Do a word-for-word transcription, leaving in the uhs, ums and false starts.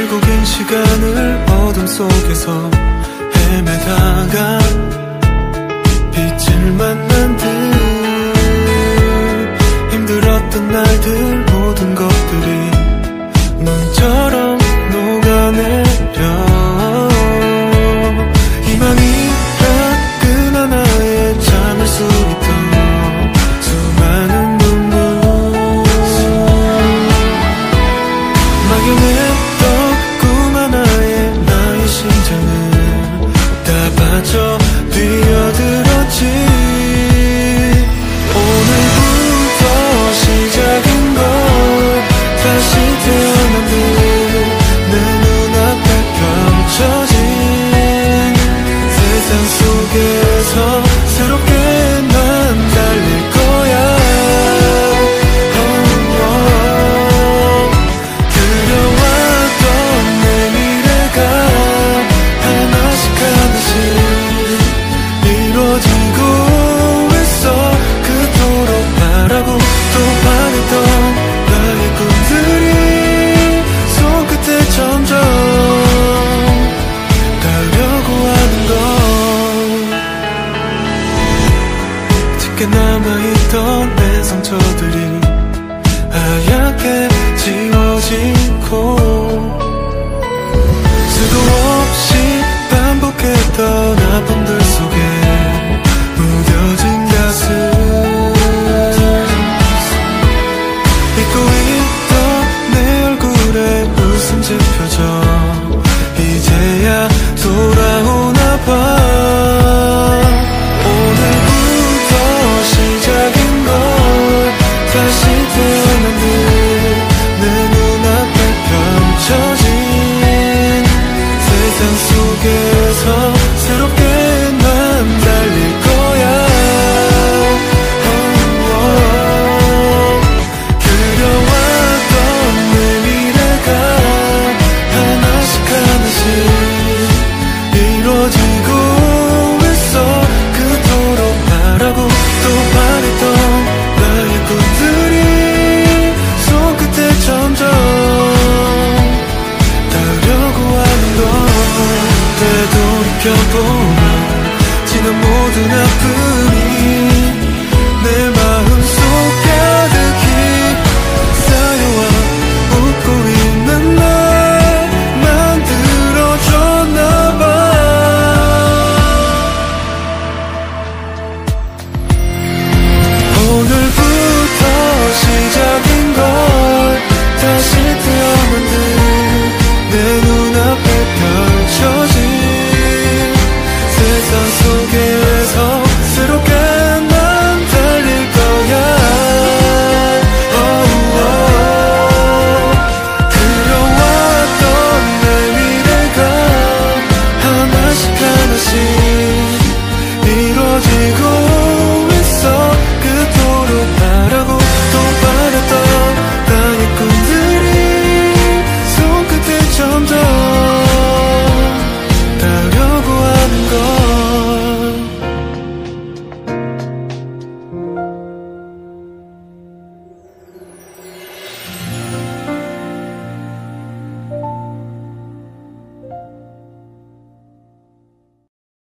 길고 긴 시간을 어둠 속에서 헤매다가 빛을 만난 듯 힘들었던 날들 모든 것들이 눈처럼 녹아내려 희망이란 끈 하나에 잠을 수 있던 수많은 눈물 막연했던 꿈 하나에 나의 심장은 다 빠져 뛰어들었지. 오늘부터 시작인 걸 다시 태어난 듯 내 눈앞에 펼쳐진 세상 속에서 새롭게 난 달릴 거야. oh, oh. 그려왔던 내 미래가 하나씩 하나씩 이루어지고 있어. 그토록 바라고 또 바랬던 나의 꿈들이 손끝에 점점 닿으려고 하는 건 짙게 남아있던 내 상처들이 하얗게 지워지고 수도 없이 반복했던 아픔들 속에 무뎌진 가슴 잊고 있던 내 얼굴에 웃음 지펴져 이제야 돌아오나 봐. 오늘부터 시작인 걸 다시 태어난 듯 내 눈앞에 펼쳐진 세상 속에서 새롭게 난 달릴 거야. oh, oh. 그려왔던 내 미래가 하나씩 하나씩 이루어지고 있어. 그토록 바라고 또 바랬던 나의 꿈들이 손끝에 점점 닿으려고 하는 건 되돌이켜보면 지난 모든 아픔이